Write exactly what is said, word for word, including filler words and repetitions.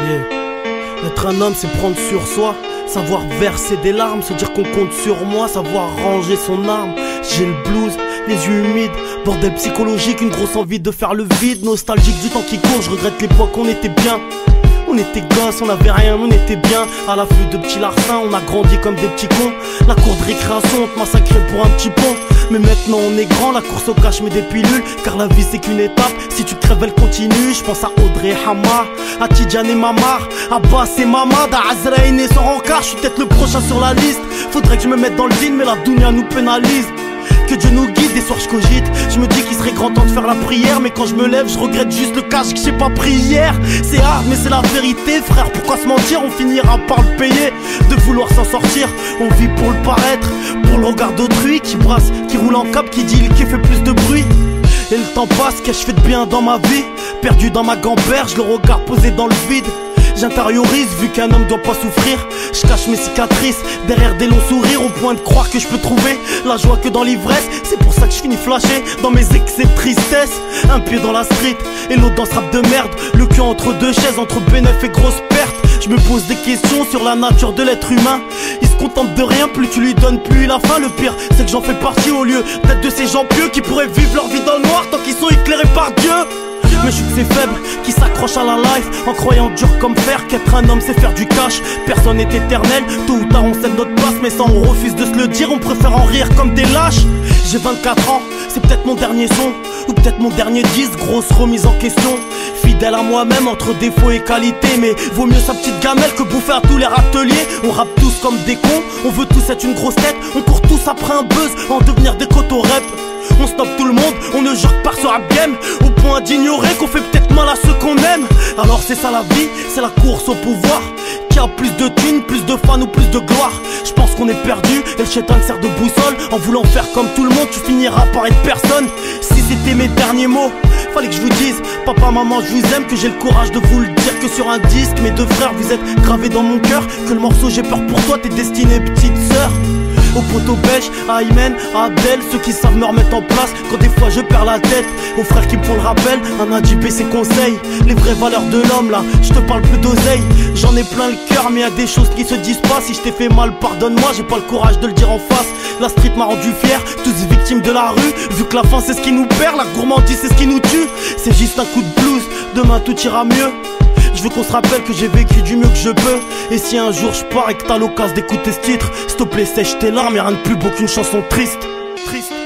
Yeah. Être un homme, c'est prendre sur soi, savoir verser des larmes, se dire qu'on compte sur moi, savoir ranger son arme. J'ai le blues, les yeux humides, bordel psychologique, une grosse envie de faire le vide, nostalgique du temps qui court, je regrette l'époque où on était bien. On était gosses, on avait rien, on était bien. À l'affût de petits larcins, on a grandi comme des petits cons. La cour de récréation, on te massacrait pour un petit pont. Mais maintenant on est grand, la course au cash met des pilules. Car la vie c'est qu'une étape, si tu crèves elle continue. Je pense à Audrey Hamar, à Tidjane et Mamar, à Bass et Mamad, à Azraïn et son rencard. Je suis peut-être le prochain sur la liste. Faudrait que je me mette dans le vide, mais la dounia nous pénalise. Que Dieu nous guide, des soirs je cogite. Je me dis qu'il serait grand temps de faire la prière, mais quand je me lève je regrette juste le cash que j'ai pas pris hier. C'est hard mais c'est la vérité frère, pourquoi se mentir? On finira par le payer, de vouloir s'en sortir. On vit pour le paraître, pour le regard d'autrui. Qui brasse, qui roule en cap, qui dit qui fait plus de bruit. Et le temps passe, qu'ai-je fait de bien dans ma vie? Perdu dans ma gamberge, le regard posé dans le vide. J'intériorise, vu qu'un homme doit pas souffrir. Je cache mes cicatrices derrière des longs sourires, au point de croire que je peux trouver la joie que dans l'ivresse. C'est pour ça que je finis flashé dans mes excès de tristesse. Un pied dans la street et l'autre dans ce rap de merde. Le cul entre deux chaises, entre bénéf et grosse perte. Je me pose des questions sur la nature de l'être humain. Il se contente de rien, plus tu lui donnes, plus il a faim. Le pire, c'est que j'en fais partie au lieu d'être de ces gens pieux qui pourraient vivre leur vie dans le noir tant qu'ils sont éclairés par Dieu. Mais je suis que ces faibles qui s'accrochent à la life en croyant dur comme fer qu'être un homme c'est faire du cash. Personne n'est éternel, tôt ou tard on cède notre place, mais ça on refuse de se le dire, on préfère en rire comme des lâches. J'ai vingt-quatre ans, c'est peut-être mon dernier son, ou peut-être mon dernier disque, grosse remise en question. Fidèle à moi-même entre défauts et qualités, mais vaut mieux sa petite gamelle que bouffer à tous les râteliers. On rappe tous comme des cons, on veut tous être une grosse tête, on court tous après un buzz, en devenir des coteaux rep. On stoppe tout le monde, on ne jure pas sur rap game, au point d'ignorer qu'on fait peut-être mal à ceux qu'on aime. Alors c'est ça la vie, c'est la course au pouvoir. Qui a plus de thunes, plus de fans ou plus de gloire? Je pense qu'on est perdu et le chétan sert de boussole. En voulant faire comme tout le monde, tu finiras par être personne. Si c'était mes derniers mots, fallait que je vous dise papa, maman, je vous aime, que j'ai le courage de vous le dire. Que sur un disque, mes deux frères, vous êtes gravés dans mon cœur. Que le morceau j'ai peur pour toi, t'es destiné petite sœur. Aux poteaux belges, à Aymen, à Abdel, ceux qui savent me remettre en place quand des fois je perds la tête. Aux frères qui me font le rappel, un Adib et ses conseils. Les vraies valeurs de l'homme là, je te parle plus d'oseille. J'en ai plein le cœur mais y'a des choses qui se disent pas. Si je t'ai fait mal, pardonne-moi, j'ai pas le courage de le dire en face. La street m'a rendu fier, tous victimes de la rue. Vu que la faim c'est ce qui nous perd, la gourmandise c'est ce qui nous tue. C'est juste un coup de blues, demain tout ira mieux. Je veux qu'on se rappelle que j'ai vécu du mieux que je peux. Et si un jour je pars et que t'as l'occasion d'écouter ce titre, s'il te plaît sèche tes larmes, y'a rien de plus beau qu'une chanson triste. Triste.